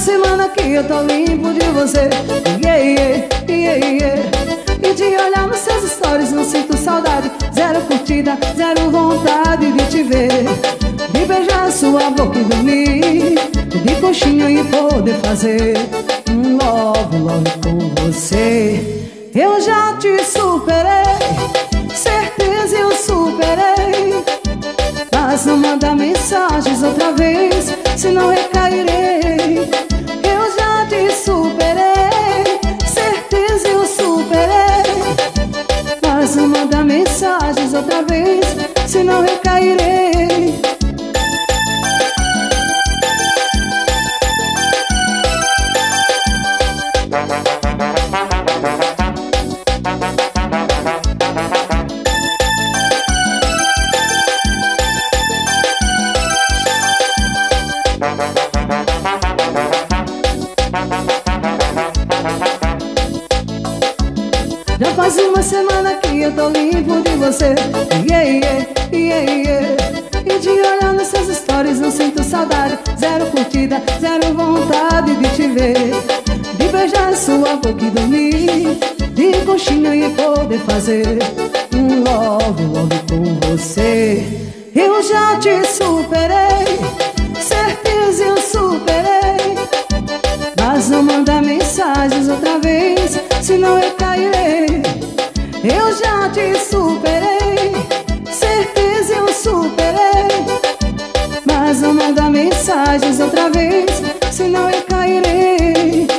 semana que eu tô limpo de você. Yeah, yeah, yeah, yeah. E de olhar nos seus stories não sinto saudade. Zero curtida, zero vontade de te ver, de beijar sua boca e dormir, de coxinha e poder fazer um love, love com você. Eu já te superei, certeza eu superei. Mas não manda mensagens outra vez, senão recairei. Eu já te superei, certeza eu superei. Mas não manda mensagens outra vez, senão recairei. Já faz uma semana que eu tô limpo de você. Yeah, yeah, yeah, yeah. E de olhar nas suas stories não sinto saudade. Zero curtida, zero vontade de te ver, de beijar sua boca e dormir, de coxinha e poder fazer um love, love com você. Eu já te superei, certeza eu superei. Mas não manda mensagens outra vez, senão eu cairei. Eu já te superei, certeza eu superei. Mas não manda mensagens outra vez, senão eu cairei.